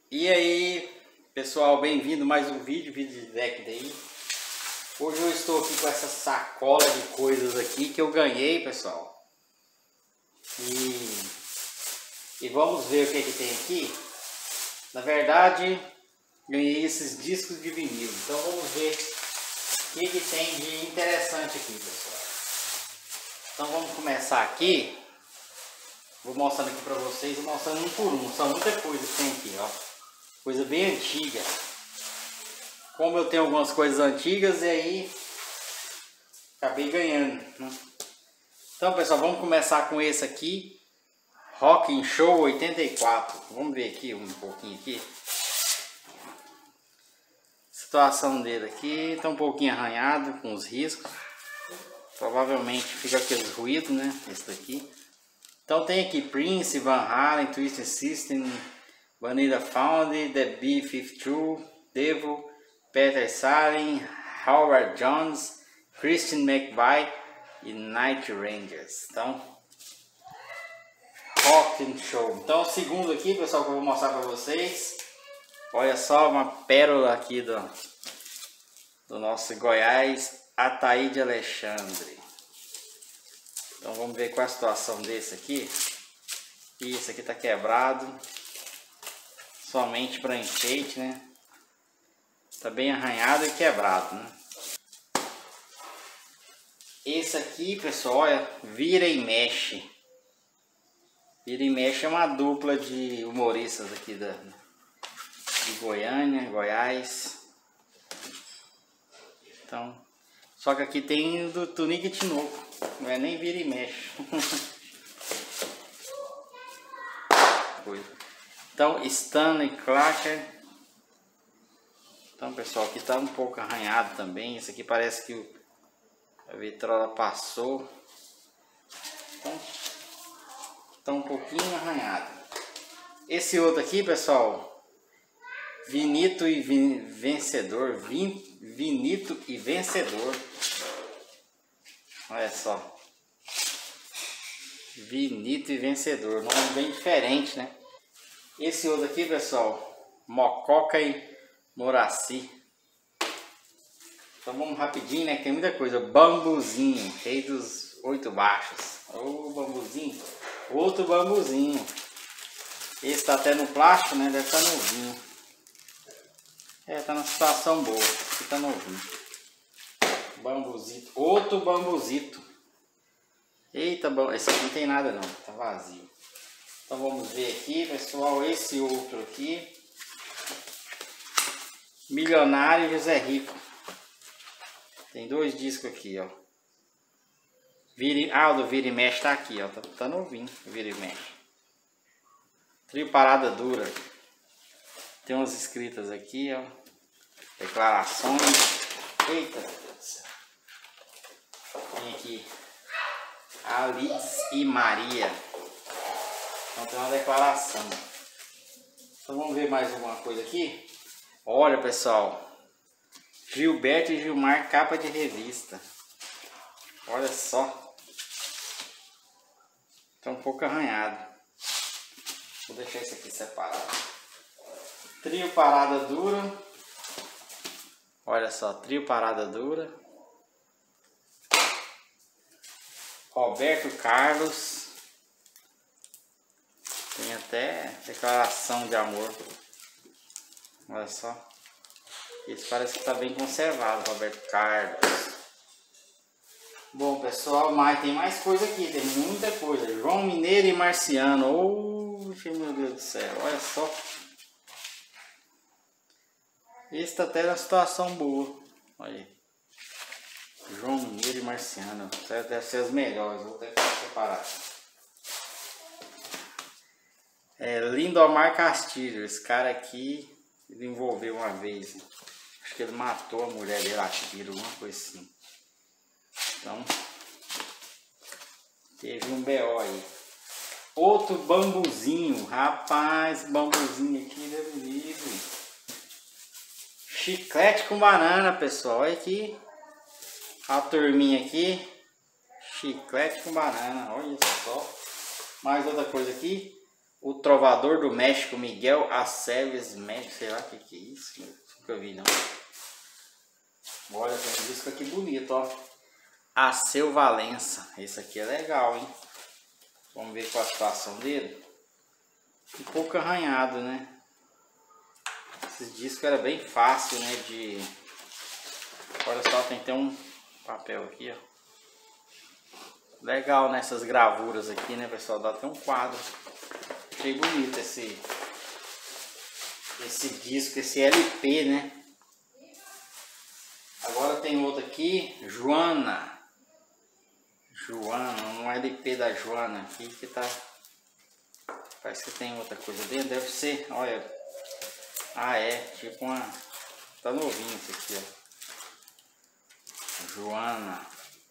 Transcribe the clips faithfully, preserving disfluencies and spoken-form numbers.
E aí, pessoal, bem-vindo a mais um vídeo, vídeo de deck daí. Hoje eu estou aqui com essa sacola de coisas aqui que eu ganhei, pessoal. E, e vamos ver o que que tem aqui. Na verdade, ganhei esses discos de vinil. Então vamos ver o que que tem de interessante aqui, pessoal. Então vamos começar aqui. Vou mostrando aqui para vocês, vou mostrando um por um. São muita coisa que tem aqui, ó. Coisa bem antiga. Como eu tenho algumas coisas antigas, e aí acabei ganhando, né? Então, pessoal, vamos começar com esse aqui, Rock Show oitenta e quatro. Vamos ver aqui um pouquinho aqui. Situação dele aqui, está um pouquinho arranhado com os riscos. Provavelmente fica aqueles ruídos, né? Esse daqui. Então tem aqui Prince, Van Halen, Twisted System, Vanilla Found, The B cinquenta e dois, Devil, Peter Salin, Howard Jones, Christian McVie e Night Rangers. Então, Rock and Show. Então, o segundo aqui, pessoal, que eu vou mostrar para vocês. Olha só, uma pérola aqui do, do nosso Goiás, Ataíde Alexandre. Então, vamos ver qual é a situação desse aqui. E esse aqui tá quebrado. Somente para enfeite, né? Tá bem arranhado e quebrado, né? Esse aqui, pessoal, olha, Vira e Mexe. Vira e Mexe é uma dupla de humoristas aqui da, de Goiânia, Goiás. Então, só que aqui tem do Tunique Tinoco, não é nem Vira e Mexe. Coisa. Então, Stanley Clarker. Então, pessoal, aqui tá um pouco arranhado também. Esse aqui parece que o, a vitrola passou. Então, tá um pouquinho arranhado. Esse outro aqui, pessoal, Vinito e Vin, Vencedor. Vin, Vinito e Vencedor. Olha só. Vinito e Vencedor. Nome bem diferente, né? Esse outro aqui, pessoal, Mococa e Moraci. Então vamos rapidinho, né? Tem muita coisa. Bambuzinho, rei dos oito baixos. Ô, bambuzinho. Outro bambuzinho. Esse tá até no plástico, né? Deve estar novinho. É, tá numa situação boa. Esse tá novinho. Bambuzito. Outro bambuzito. Eita, esse aqui não tem nada não. Tá vazio. Então vamos ver aqui, pessoal, esse outro aqui. Milionário José Rico. Tem dois discos aqui, ó. Vire, ah, o do Vira e Mexe tá aqui, ó. Tá, tá novinho, Vira e Mexe. Trio Parada Dura. Tem umas escritas aqui, ó. Declarações. Eita, meu Deus do céu. Tem aqui Alice e Maria. Então tem uma declaração. Então vamos ver mais alguma coisa aqui. Olha, pessoal, Gilberto e Gilmar, capa de revista. Olha só. Tá um pouco arranhado. Vou deixar isso aqui separado. Trio Parada Dura. Olha só, Trio Parada Dura. Roberto Carlos. Tem até declaração de amor. Olha só. Esse parece que está bem conservado, Roberto Carlos. Bom, pessoal, mas tem mais coisa aqui. Tem muita coisa. João Mineiro e Marciano. Oxe, meu Deus do céu. Olha só. Esse está até na situação boa. Olha aí. João Mineiro e Marciano. Deve ser as melhores. Vou até separar. É, Lindomar Castilho, esse cara aqui, ele envolveu uma vez, acho que ele matou a mulher dele a tiro, alguma coisa assim. Então, teve um B O aí. Outro bambuzinho, rapaz, bambuzinho aqui, Deus me livre. Chiclete com banana, pessoal, olha aqui. A turminha aqui, chiclete com banana, olha só. Mais outra coisa aqui. O Trovador do México, Miguel Aceves México, sei lá o que, que é isso, nunca vi não. Olha, tem um disco aqui bonito, ó. Aceu Valença, esse aqui é legal, hein? Vamos ver qual a situação dele. Um pouco arranhado, né? Esses discos era bem fácil, né? De... Olha só, tem até um papel aqui, ó. Legal nessas gravuras aqui, né, pessoal? Dá até um quadro. Achei bonito esse esse disco, esse L P, né? Agora tem outro aqui, Joana. Joana, um L P da Joana aqui que tá... Parece que tem outra coisa dentro, deve ser, olha. Ah, é, tipo uma... Tá novinho esse aqui, ó. Joana.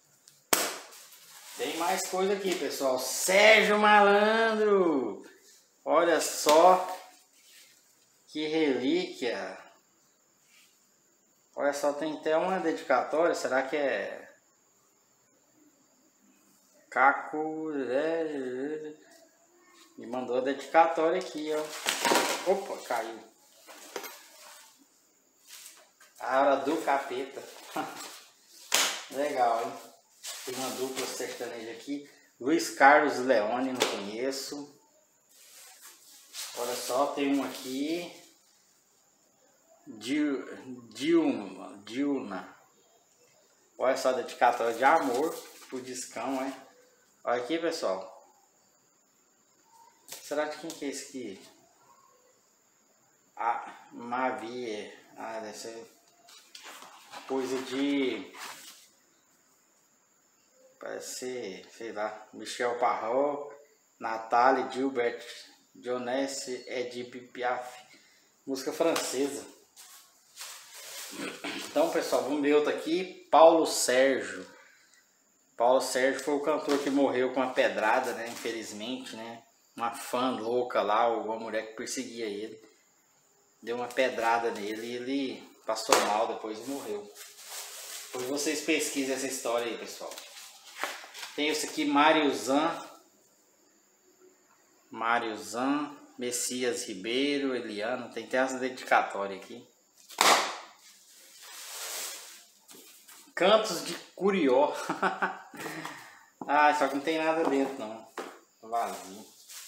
Tem mais coisa aqui, pessoal. Sérgio Malandro. Olha só. Que relíquia. Olha só, tem até uma dedicatória. Será que é... Caco... Me mandou a dedicatória aqui, ó. Opa, caiu. A hora do capeta. Legal, hein? Tem uma dupla sertaneja aqui. Luiz Carlos Leone, não conheço. Olha só, tem um aqui. Dilma. Dilma. Olha só, dedicatória de amor. Pro discão, é. Olha aqui, pessoal. Será que quem que é esse aqui? Ah, Mavi. Ah, deve ser coisa de... Parece ser, sei lá, Michel Parrot, Nathalie, Gilbert, Dionesse, Edith Piaf. Música francesa. Então, pessoal, vamos ver outro aqui. Paulo Sérgio. Paulo Sérgio foi o cantor que morreu com uma pedrada, né? Infelizmente, né? Uma fã louca lá, uma mulher que perseguia ele. Deu uma pedrada nele e ele passou mal depois e morreu. Depois vocês pesquisem essa história aí, pessoal. Tem esse aqui, Mário Zan. Mário Zan. Messias Ribeiro, Eliano. Tem até essa dedicatória aqui. Cantos de Curió. Ah, só que não tem nada dentro, não. Vazio.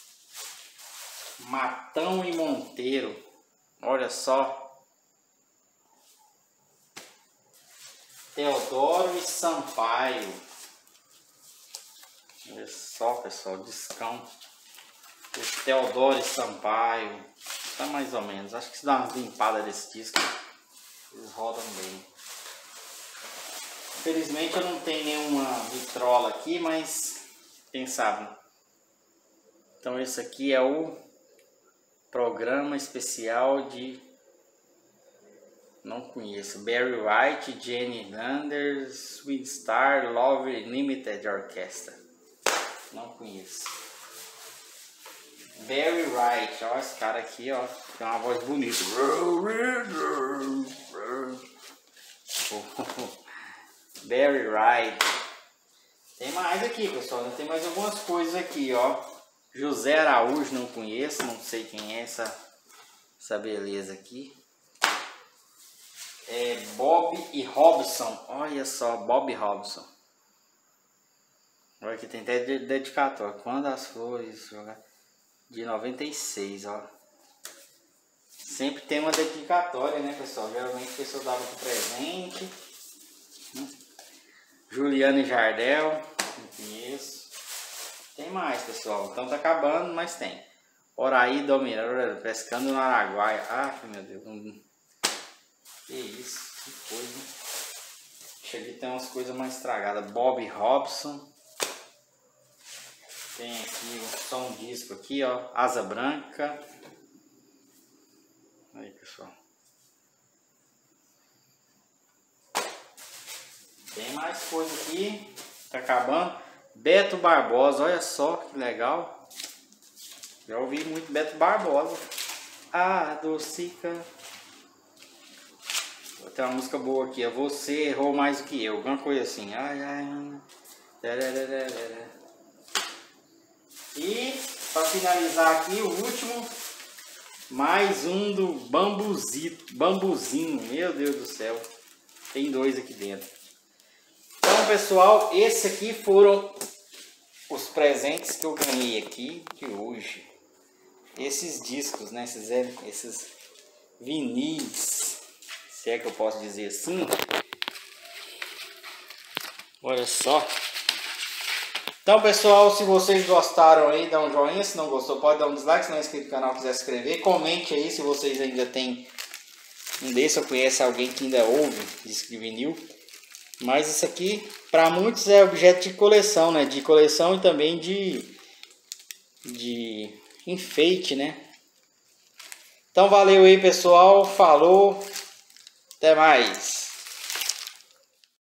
Matão e Monteiro. Olha só. Teodoro e Sampaio. Olha só, pessoal, discão. Esse Teodoro e Sampaio. Tá mais ou menos. Acho que se dá uma limpada desse disco, eles rodam bem. Infelizmente eu não tenho nenhuma vitrola aqui, mas quem sabe. Então esse aqui é o programa especial de... Não conheço. Barry White, Jenny Landers, Sweet Star, Love Limited Orchestra. Não conheço. Barry White, ó, esse cara aqui, ó, tem uma voz bonita. Barry White. Tem mais aqui, pessoal. Tem mais algumas coisas aqui, ó. José Araújo, não conheço, não sei quem é essa, essa beleza aqui. É Bob e Robson. Olha só, Bob e Robson. Olha aqui, tem até dedicatório. Quando as flores de noventa e seis, ó. Sempre tem uma dedicatória, né, pessoal? Geralmente a pessoa dava de presente. Hum. Juliane Jardel, não conheço. Tem mais, pessoal. Então tá acabando, mas tem. Oraí Dominador, pescando no Araguaia. Ah, meu Deus. Que isso, que coisa. Deixa eu ver, tem umas coisas mais estragadas. Bob Robson. Tem aqui só um disco aqui, ó. Asa Branca. Aí, pessoal. Tem mais coisa aqui. Tá acabando. Beto Barbosa, olha só que legal. Já ouvi muito Beto Barbosa. Ah, Docica. Tem uma música boa aqui, ó. Você errou mais do que eu. Alguma coisa assim. Ai, ai. E para finalizar aqui, o último, mais um do bambuzito, bambuzinho, meu Deus do céu, tem dois aqui dentro. Então pessoal, esses aqui foram os presentes que eu ganhei aqui de hoje. Esses discos, né, esses, esses vinis, se é que eu posso dizer assim. Olha só. Então pessoal, se vocês gostaram aí, dá um joinha. Se não gostou, pode dar um dislike. Se não é inscrito no canal, quiser se inscrever, comente aí se vocês ainda tem um desse ou conhece alguém que ainda ouve disco de vinil. Mas isso aqui para muitos é objeto de coleção, né? De coleção e também de, de enfeite, né? Então valeu aí pessoal, falou, até mais.